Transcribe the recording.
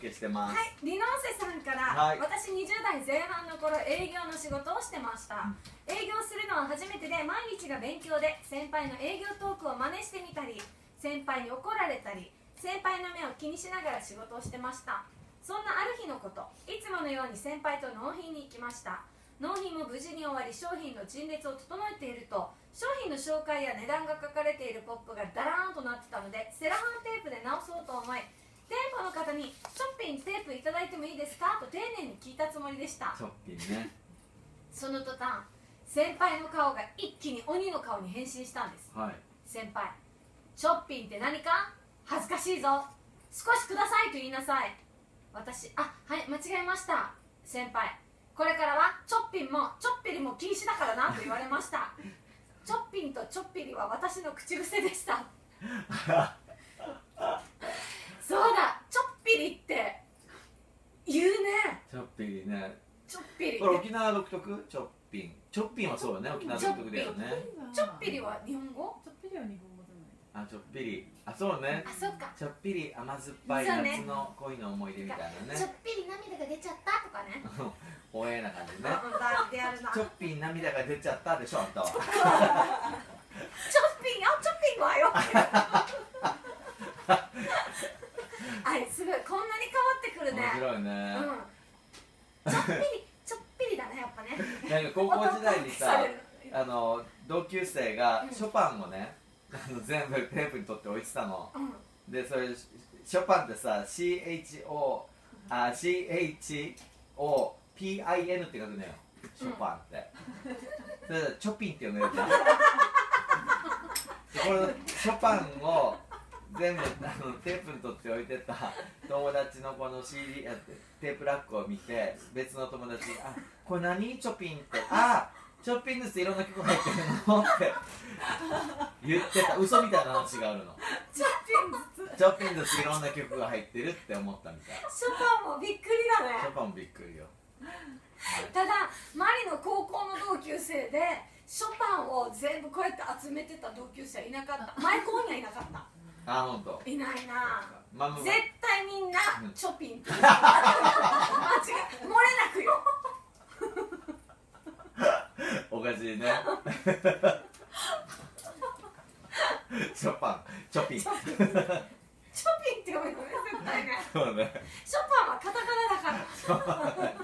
けしてます。 はい、リノーセさんから、 はい、 私20代前半の頃営業の仕事をしてました。営業するのは初めてで、毎日が勉強で、先輩の営業トークを真似してみたり、先輩に怒られたり、先輩の目を気にしながら仕事をしてました。そんなある日のこと、いつものように先輩と納品に行きました。納品も無事に終わり、商品の陳列を整えていると、商品の紹介や値段が書かれているポップがダラーンとなってたので、セロハンテープで直そうと思い、店舗の方に「チョッピンテープいただいてもいいですか?」と丁寧に聞いたつもりでした。 チョッピンね。 その途端、先輩の顔が一気に鬼の顔に変身したんです。 はい、 先輩、チョッピンって何か恥ずかしいぞ、少しくださいと言いなさい。私、はい、間違えました。先輩、これからはチョッピンもチョッピリも禁止だからなと言われました。チョッピンとチョッピリは私の口癖でした。そうだ、チョッピリって言うね。 チョッピリね。 チョッピリこれ沖縄独特？チョッピン。チョッピンはそうだね、沖縄独特だよね。 チョッピリは日本語？ チョッピリは日本語じゃない。 あ、チョッピリ。あ、そうね。 あ、そっか。 ちょっぴり甘酸っぱい夏の恋の思い出みたいなね。 ちょっぴり涙が出ちゃったとかね。 おえな感じね。 であるな。 ちょっぴり涙が出ちゃったでしょ、あんたは。 チョッピン、チョッピンはよ。あれすごい、こんなに変わってくるね。 面白いね。 ちょっぴり、ちょっぴりだね、やっぱね。 なんか高校時代にさ、同級生がショパンをね、全部テープに取って置いてたの。で、それショパンってさ、CHOPIN って書くのよ、ショパンって。それでチョピンって読めるじゃん。これショパンを全部テープに取って置いてた友達のこの CD テープラックを見て、別の友達に「あ、これ何？チョピンって。あ、チョッピングスいろんな曲入ってるの?」って言ってた。嘘みたいな話があるの。 チョッピンズチョッピングスいろんな曲が入ってるって思ったみたい。 ショパンもびっくりだね。 ショパンもびっくりよ。 ただマリの高校の同級生でショパンを全部こうやって集めてた同級生はいなかった。前校にはいなかった。 あ、ほんと。 いないな。 まあ、 絶対みんなチョピンって間違い漏れなくよ。 おかしいね。ショパン、チョピン。 チョピンって読むのね、絶対ね。 そうね。 ショパンはカタカナだから。